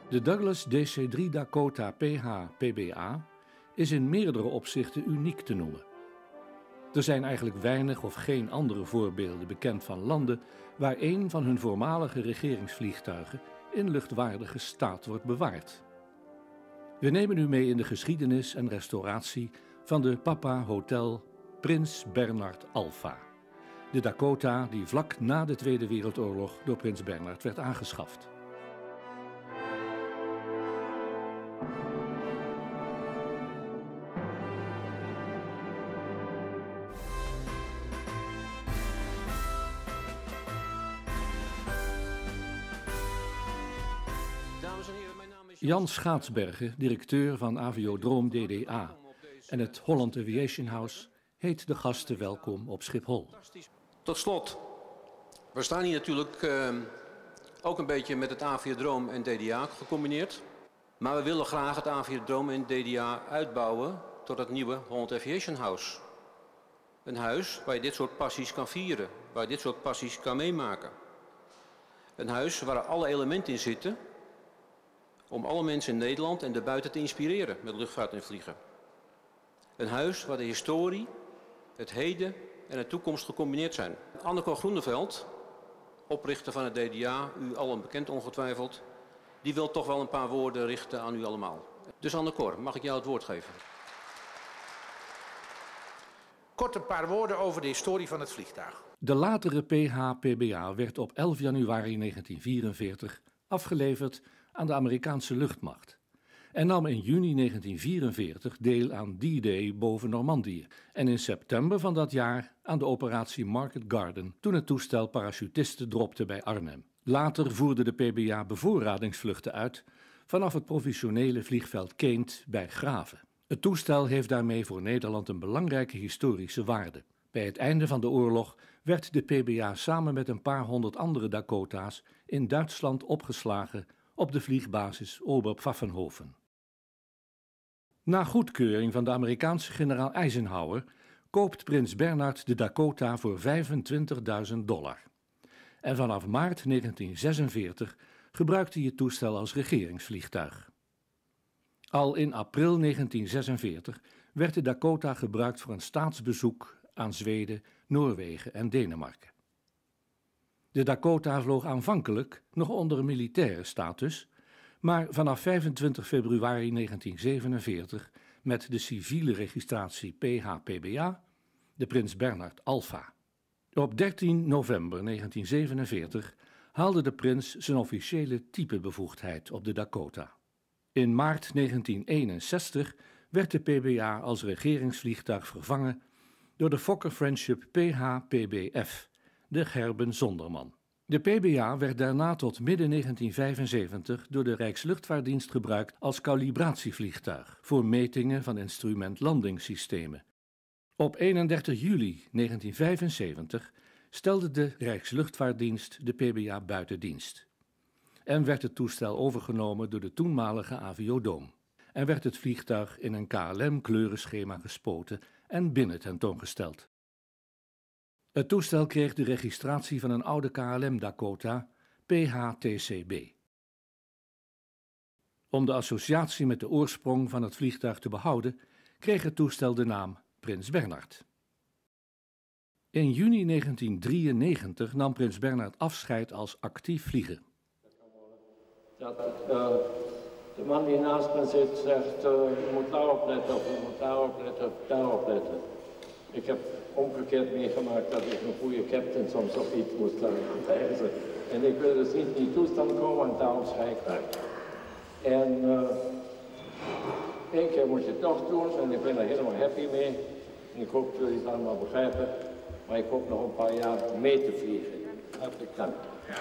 De Douglas DC-3 Dakota PH-PBA is in meerdere opzichten uniek te noemen. Er zijn eigenlijk weinig of geen andere voorbeelden bekend van landen waar een van hun voormalige regeringsvliegtuigen in luchtwaardige staat wordt bewaard. We nemen u mee in de geschiedenis en restauratie van de Papa Hotel Prins Bernhard Alpha. De Dakota die vlak na de Tweede Wereldoorlog door Prins Bernhard werd aangeschaft. Jan Schaatsbergen, directeur van Aviodroom DDA en het Holland Aviation House, heet de gasten welkom op Schiphol. Tot slot, we staan hier natuurlijk ook een beetje met het Aviodroom en DDA gecombineerd. Maar we willen graag het Aviodroom en DDA uitbouwen tot het nieuwe Holland Aviation House. Een huis waar je dit soort passies kan vieren, waar je dit soort passies kan meemaken. Een huis waar alle elementen in zitten om alle mensen in Nederland en daarbuiten te inspireren met luchtvaart en vliegen. Een huis waar de historie, het heden en de toekomst gecombineerd zijn. Anneke Groeneveld, oprichter van het DDA, u allen bekend ongetwijfeld, die wil toch wel een paar woorden richten aan u allemaal. Dus Anneke, mag ik jou het woord geven? Kort een paar woorden over de historie van het vliegtuig. De latere PH-PBA werd op 11 januari 1944 afgeleverd aan de Amerikaanse luchtmacht en nam in juni 1944 deel aan D-Day boven Normandië en in september van dat jaar aan de operatie Market Garden toen het toestel parachutisten dropte bij Arnhem. Later voerde de PBA bevoorradingsvluchten uit vanaf het professionele vliegveld Keent bij Grave. Het toestel heeft daarmee voor Nederland een belangrijke historische waarde. Bij het einde van de oorlog werd de PBA samen met een paar honderd andere Dakota's in Duitsland opgeslagen op de vliegbasis Oberpfaffenhofen. Na goedkeuring van de Amerikaanse generaal Eisenhower koopt prins Bernhard de Dakota voor $25.000. En vanaf maart 1946 gebruikt hij het toestel als regeringsvliegtuig. Al in april 1946 werd de Dakota gebruikt voor een staatsbezoek aan Zweden, Noorwegen en Denemarken. De Dakota vloog aanvankelijk nog onder militaire status, maar vanaf 25 februari 1947 met de civiele registratie PH-PBA, de Prins Bernhard Alpha. Op 13 november 1947 haalde de prins zijn officiële typebevoegdheid op de Dakota. In maart 1961 werd de PBA als regeringsvliegtuig vervangen door de Fokker Friendship PH-PBF, de Gerben Zonderman. De PBA werd daarna tot midden 1975 door de Rijksluchtvaartdienst gebruikt als kalibratievliegtuig voor metingen van instrumentlandingssystemen. Op 31 juli 1975 stelde de Rijksluchtvaartdienst de PBA buiten dienst en werd het toestel overgenomen door de toenmalige Aviodroom en werd het vliegtuig in een KLM-kleurenschema gespoten en binnen tentoongesteld. Het toestel kreeg de registratie van een oude KLM Dakota, PH-TCB. Om de associatie met de oorsprong van het vliegtuig te behouden, kreeg het toestel de naam Prins Bernhard. In juni 1993 nam Prins Bernhard afscheid als actief vlieger. De man die naast me zit zegt, je moet daarop letten, of je moet daarop letten, of daarop letten. Ik heb omgekeerd meegemaakt dat ik een goede captain soms op iets moest laten wijzen. En ik wil dus niet in die toestand komen en daarom schijk ik. En één keer moet je het nog doen en ik ben er helemaal happy mee. En ik hoop dat jullie het allemaal begrijpen. Maar ik hoop nog een paar jaar mee te vliegen. Hartelijk dank.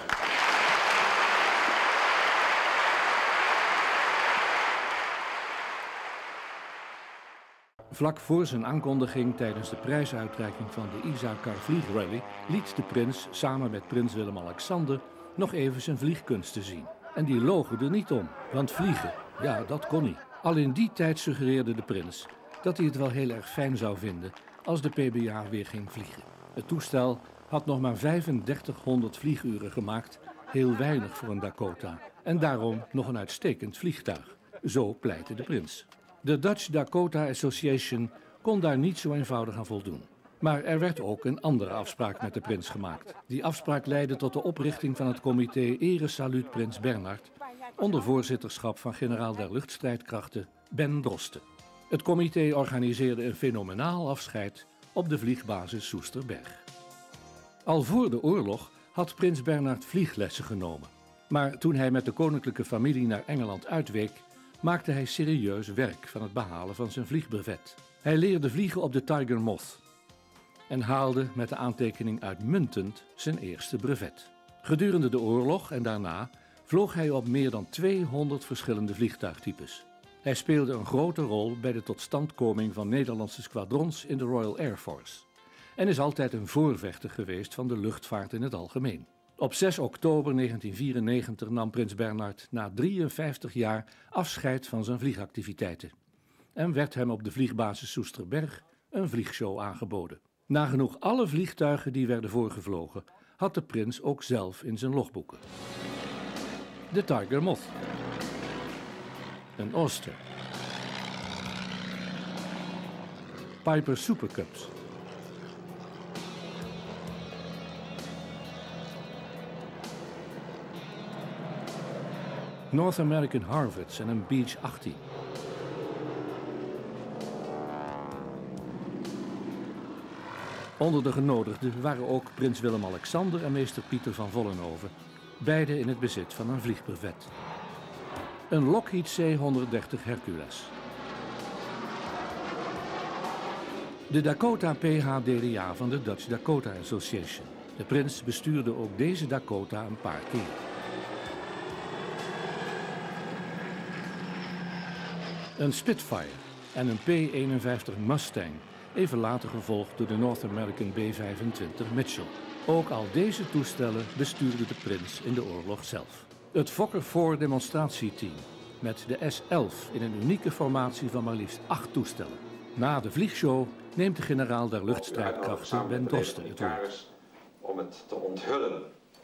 Vlak voor zijn aankondiging tijdens de prijsuitreiking van de Isakar Vliegrally liet de prins samen met prins Willem-Alexander nog even zijn vliegkunsten zien. En die logen er niet om, want vliegen, ja, dat kon hij. Al in die tijd suggereerde de prins dat hij het wel heel erg fijn zou vinden als de PBA weer ging vliegen. Het toestel had nog maar 3500 vlieguren gemaakt heel weinig voor een Dakota en daarom nog een uitstekend vliegtuig. Zo pleitte de prins. De Dutch Dakota Association kon daar niet zo eenvoudig aan voldoen. Maar er werd ook een andere afspraak met de prins gemaakt. Die afspraak leidde tot de oprichting van het comité Ere Saluut Prins Bernhard onder voorzitterschap van generaal der luchtstrijdkrachten Ben Drosten. Het comité organiseerde een fenomenaal afscheid op de vliegbasis Soesterberg. Al voor de oorlog had prins Bernhard vlieglessen genomen. Maar toen hij met de koninklijke familie naar Engeland uitweek, maakte hij serieus werk van het behalen van zijn vliegbrevet. Hij leerde vliegen op de Tiger Moth en haalde met de aantekening uitmuntend zijn eerste brevet. Gedurende de oorlog en daarna vloog hij op meer dan 200 verschillende vliegtuigtypes. Hij speelde een grote rol bij de totstandkoming van Nederlandse squadrons in de Royal Air Force en is altijd een voorvechter geweest van de luchtvaart in het algemeen. Op 6 oktober 1994 nam prins Bernhard na 53 jaar afscheid van zijn vliegactiviteiten en werd hem op de vliegbasis Soesterberg een vliegshow aangeboden. Nagenoeg alle vliegtuigen die werden voorgevlogen had de prins ook zelf in zijn logboeken. De Tiger Moth, een Auster, Piper Super Cubs, North American Harvards en een Beech 18. Onder de genodigden waren ook prins Willem-Alexander en meester Pieter van Vollenhoven, beide in het bezit van een vliegbrevet. Een Lockheed C-130 Hercules. De Dakota PH-DDA van de Dutch Dakota Association. De prins bestuurde ook deze Dakota een paar keer. Een Spitfire en een P-51 Mustang, even later gevolgd door de North American B-25 Mitchell. Ook al deze toestellen bestuurde de prins in de oorlog zelf. Het Fokker 4 demonstratieteam met de S-11 in een unieke formatie van maar liefst 8 toestellen. Na de vliegshow neemt de generaal der luchtstrijdkrachten Ben Drosten het woord. Om het te onthullen.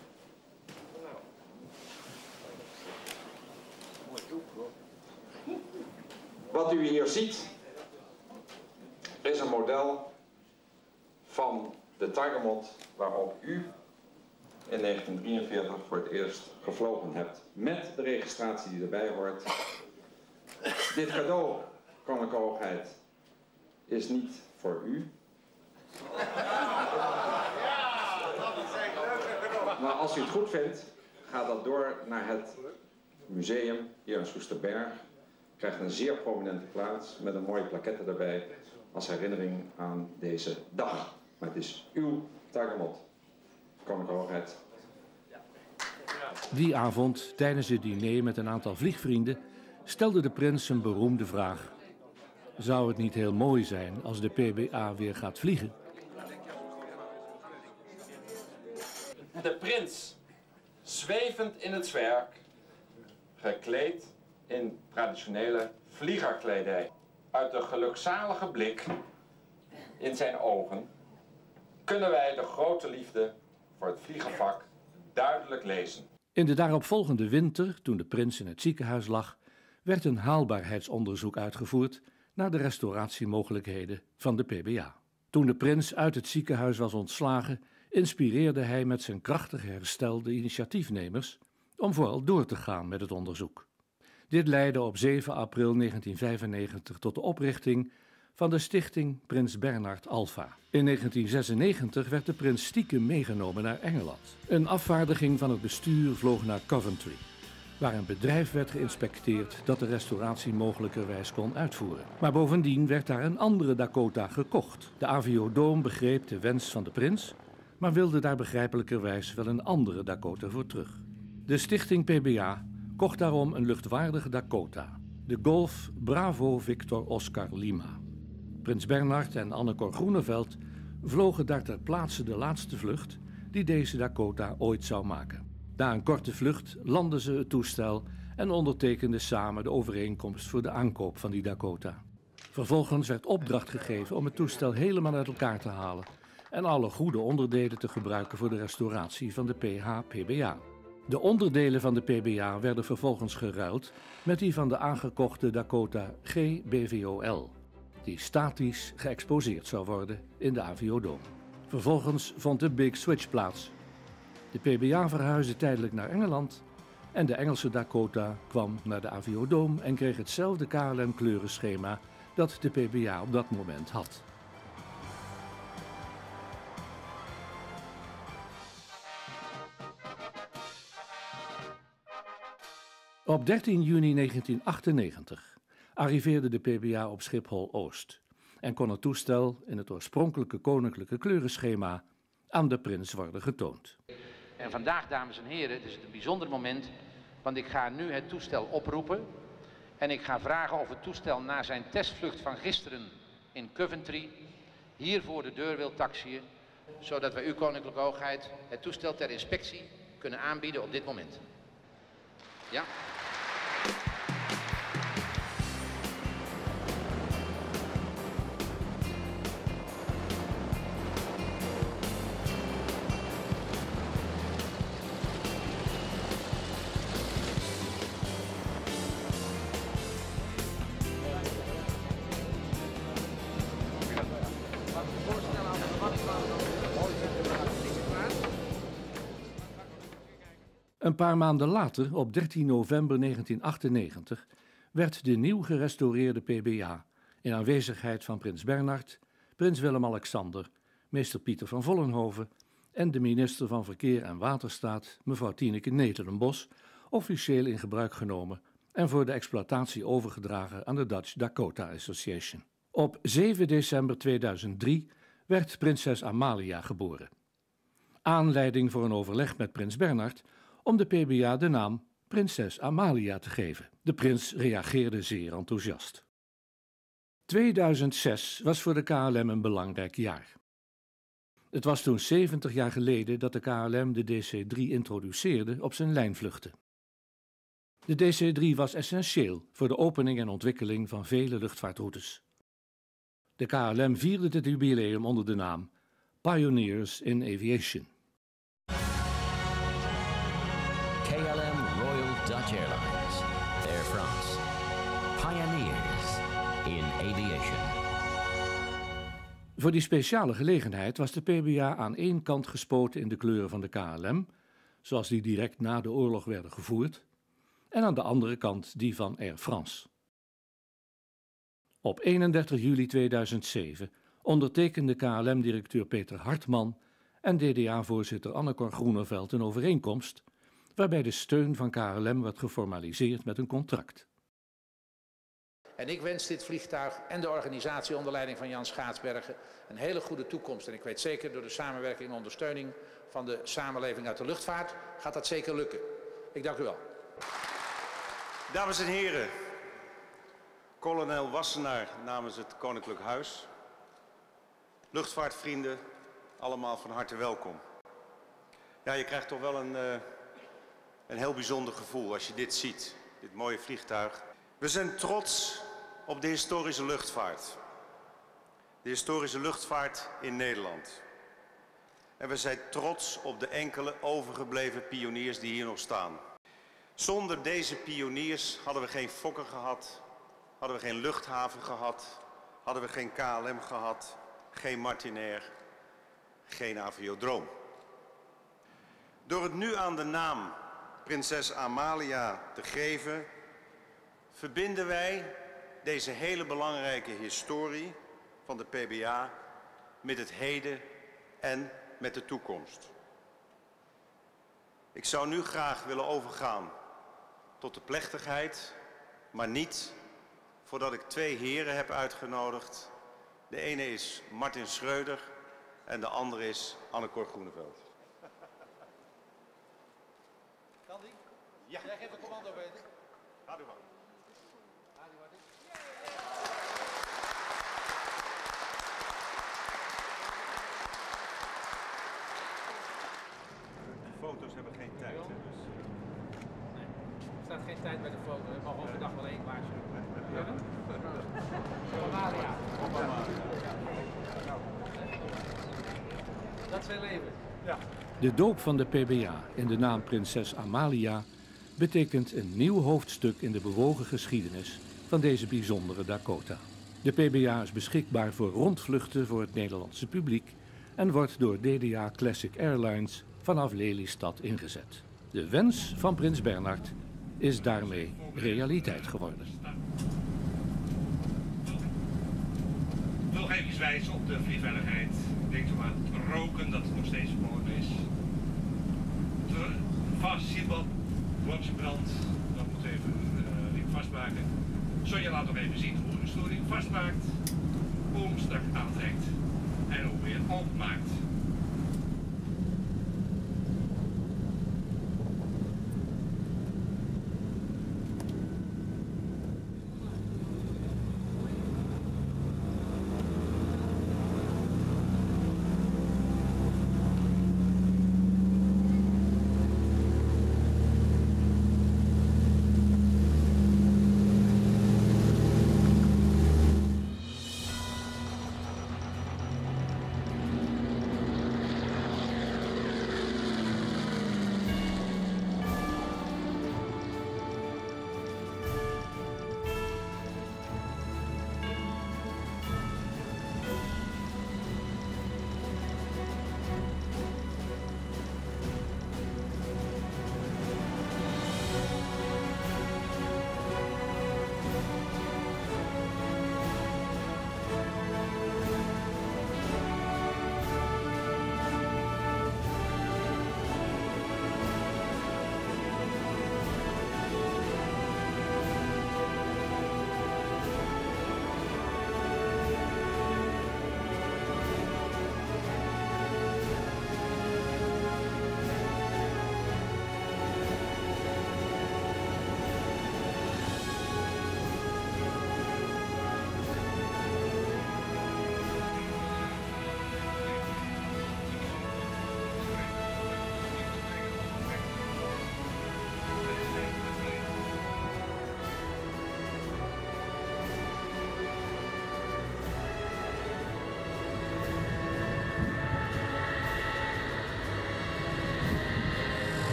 Wat u hier ziet is een model van de Tiger Moth waarop u in 1943 voor het eerst gevlogen hebt. Met de registratie die erbij hoort. Dit cadeau, Koninklijke Hoogheid, is niet voor u. Maar als u het goed vindt, gaat dat door naar het museum hier in Soesterberg. Krijgt een zeer prominente plaats met een mooie plaquette erbij als herinnering aan deze dag. Maar het is uw Tiger Moth, Koninklijke Hoogheid. Die avond, tijdens het diner met een aantal vliegvrienden, stelde de prins een beroemde vraag. Zou het niet heel mooi zijn als de PBA weer gaat vliegen? De prins, zwevend in het zwerk, gekleed in traditionele vliegerkledij. Uit de gelukzalige blik in zijn ogen kunnen wij de grote liefde voor het vliegenvak duidelijk lezen. In de daaropvolgende winter, toen de prins in het ziekenhuis lag, werd een haalbaarheidsonderzoek uitgevoerd naar de restauratiemogelijkheden van de PBA. Toen de prins uit het ziekenhuis was ontslagen, inspireerde hij met zijn krachtig herstel de initiatiefnemers om vooral door te gaan met het onderzoek. Dit leidde op 7 april 1995 tot de oprichting van de stichting Prins Bernhard Alpha. In 1996 werd de prins stiekem meegenomen naar Engeland. Een afvaardiging van het bestuur vloog naar Coventry, waar een bedrijf werd geïnspecteerd dat de restauratie mogelijkerwijs kon uitvoeren. Maar bovendien werd daar een andere Dakota gekocht. De Aviodome begreep de wens van de prins, maar wilde daar begrijpelijkerwijs wel een andere Dakota voor terug. De stichting PBA kocht daarom een luchtwaardige Dakota, de Golf Bravo Victor Oscar Lima. Prins Bernhard en Anne-Cor Groeneveld vlogen daar ter plaatse de laatste vlucht die deze Dakota ooit zou maken. Na een korte vlucht landden ze het toestel en ondertekenden samen de overeenkomst voor de aankoop van die Dakota. Vervolgens werd opdracht gegeven om het toestel helemaal uit elkaar te halen en alle goede onderdelen te gebruiken voor de restauratie van de PH-PBA. De onderdelen van de PBA werden vervolgens geruild met die van de aangekochte Dakota GBVOL, die statisch geëxposeerd zou worden in de Aviodome. Vervolgens vond de Big Switch plaats. De PBA verhuisde tijdelijk naar Engeland en de Engelse Dakota kwam naar de Aviodome en kreeg hetzelfde KLM-kleurenschema dat de PBA op dat moment had. Op 13 juni 1998 arriveerde de PBA op Schiphol-Oost en kon het toestel in het oorspronkelijke koninklijke kleurenschema aan de prins worden getoond. En vandaag, dames en heren, het is een bijzonder moment, want ik ga nu het toestel oproepen en ik ga vragen of het toestel na zijn testvlucht van gisteren in Coventry hier voor de deur wil taxiën, zodat wij uw koninklijke hoogheid het toestel ter inspectie kunnen aanbieden op dit moment. Ja. Een paar maanden later, op 13 november 1998, werd de nieuw gerestaureerde PBA in aanwezigheid van prins Bernhard, prins Willem-Alexander, meester Pieter van Vollenhoven en de minister van Verkeer en Waterstaat, mevrouw Tineke Netelenbos, officieel in gebruik genomen en voor de exploitatie overgedragen aan de Dutch Dakota Association. Op 7 december 2003 werd prinses Amalia geboren. Aanleiding voor een overleg met prins Bernhard om de PBA de naam Prinses Amalia te geven. De prins reageerde zeer enthousiast. 2006 was voor de KLM een belangrijk jaar. Het was toen 70 jaar geleden dat de KLM de DC-3 introduceerde op zijn lijnvluchten. De DC-3 was essentieel voor de opening en ontwikkeling van vele luchtvaartroutes. De KLM vierde dit jubileum onder de naam Pioneers in Aviation. KLM Royal Dutch Airlines, Air France, Pioneers in Aviation. Voor die speciale gelegenheid was de PBA aan één kant gespoten in de kleuren van de KLM, zoals die direct na de oorlog werden gevoerd, en aan de andere kant die van Air France. Op 31 juli 2007 ondertekende KLM-directeur Peter Hartman en DDA-voorzitter Anne-Cor Groeneveld een overeenkomst waarbij de steun van KLM werd geformaliseerd met een contract. En ik wens dit vliegtuig en de organisatie onder leiding van Jan Schaatsbergen een hele goede toekomst. En ik weet zeker door de samenwerking en ondersteuning van de samenleving uit de luchtvaart gaat dat zeker lukken. Ik dank u wel. Dames en heren, kolonel Wassenaar namens het Koninklijk Huis. Luchtvaartvrienden, allemaal van harte welkom. Ja, je krijgt toch wel een heel bijzonder gevoel als je dit ziet, dit mooie vliegtuig. We zijn trots op de historische luchtvaart. De historische luchtvaart in Nederland. En we zijn trots op de enkele overgebleven pioniers die hier nog staan. Zonder deze pioniers hadden we geen Fokker gehad, hadden we geen luchthaven gehad, hadden we geen KLM gehad, geen Martinair, geen Aviodroom. Door het nu aan de naam Prinses Amalia te geven, verbinden wij deze hele belangrijke historie van de PBA met het heden en met de toekomst. Ik zou nu graag willen overgaan tot de plechtigheid, maar niet voordat ik twee heren heb uitgenodigd. De ene is Martin Schreuder en de andere is Anne-Cor Groeneveld. Kan die? Ja. Jij geeft de commando, Peter. Ga u maar. Foto's hebben geen tijd, hè, dus... Nee, er staat geen tijd bij de foto. Ik mag overdag wel één waarschuwen. Amalia. Dat zijn leven. De doop van de PBA in de naam Prinses Amalia betekent een nieuw hoofdstuk in de bewogen geschiedenis van deze bijzondere Dakota. De PBA is beschikbaar voor rondvluchten voor het Nederlandse publiek en wordt door DDA Classic Airlines vanaf Lelystad ingezet. De wens van Prins Bernhard is daarmee realiteit geworden. Nog even wijzen op de vliegveiligheid. Denk zo aan het roken, dat het nog steeds verboden is. Vast zietband, brand, dat moet even vastmaken. Sonja laat nog even zien hoe de storing vastmaakt, hoe hem strak aantrekt en hoe weer openmaakt.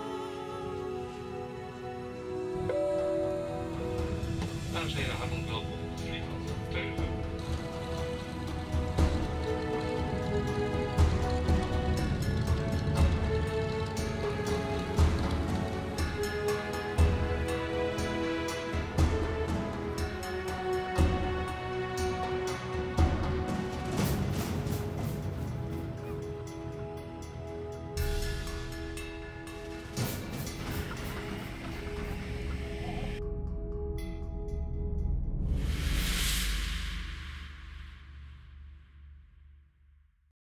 Dames en heren, hartelijk welkom